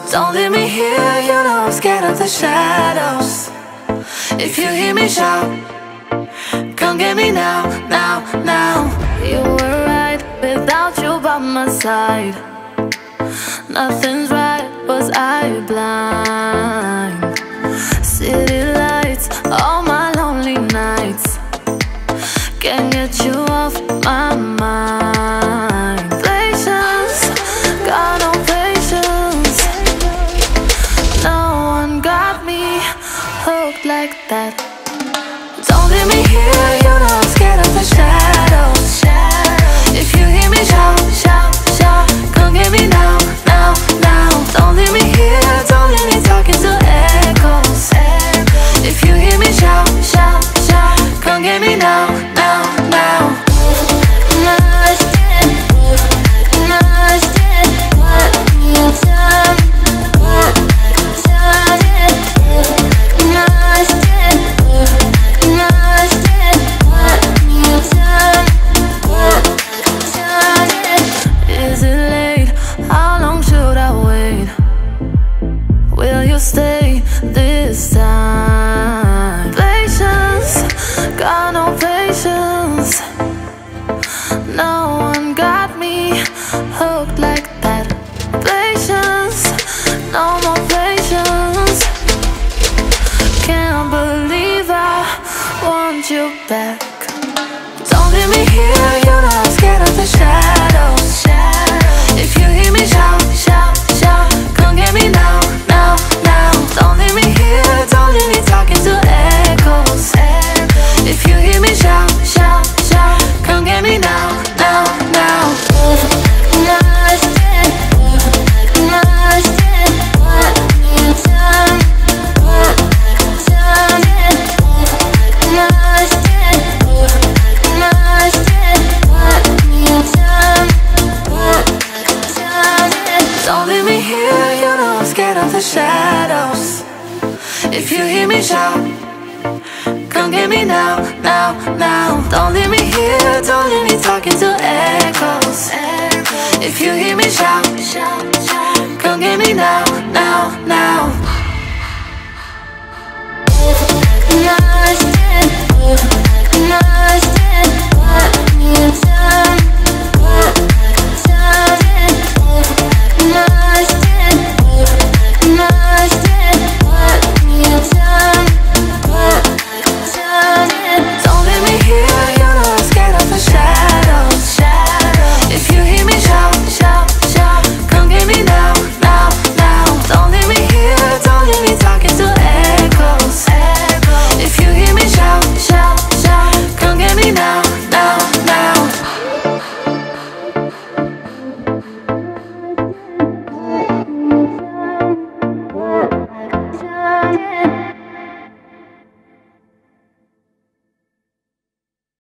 Don't leave me here, you know I'm scared of the shadows. If you hear me shout, come get me now, now, now. You were right without you by my side. Nothing's right, was I blind? City lights, all my lonely nights. Can't get you off my mind. Patience, got no patience. No one got me hooked like that. Don't leave me here, you know I'm scared of the shadows. If you hear me shout, shout, shout, come get me now, now, now. Don't leave me here, don't leave me talking to echoes. If you hear me shout, shout, shout, come get me now, now, now. Is it late? How long should I wait? Will you stay this time? Patience, got no patience. No one got me hooked like that. Patience, no more patience. Can't believe I want you back. Don't leave me here, you know I'm scared of the shadows. If you hear me shout, shout, shout, come get me now, now, now. Don't leave me here, don't leave me talking to echoes. If you hear me shout, shout, shout, come get me now, now, now. Don't leave me here, you know I'm scared of the shadows. If you hear me shout, come get me now, now, now. Don't leave me here, don't leave me talking to echoes. If you hear me shout, come get me now, now, now.